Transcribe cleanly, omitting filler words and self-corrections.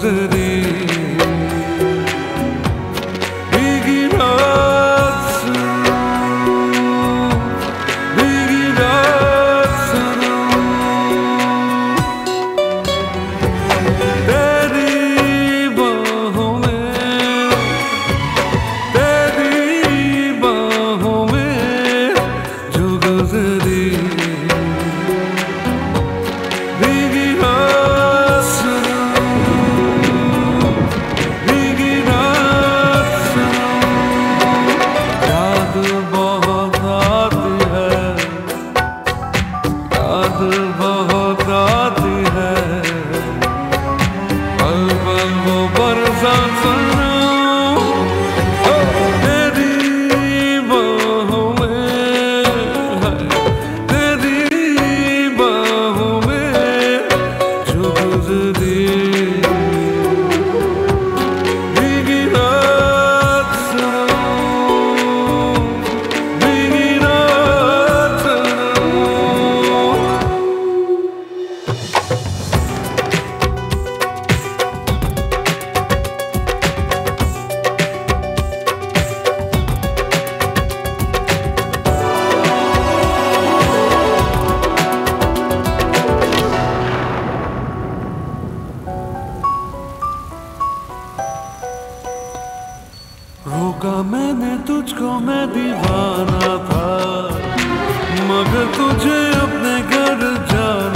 गुजरी भीगी रात सनम तेरी बाहों में जो गुजरी भीगी रात सनम भीगी रात सनम याद बहुत आती है याद बहुत आती है पल पल वो बरसात सनम तेरी बाहों में जो गुजरी भीगी रात सनम भीगी रात सनम। रोका मैंने तुझको मैं दीवाना था मगर तुझे अपने घर जाना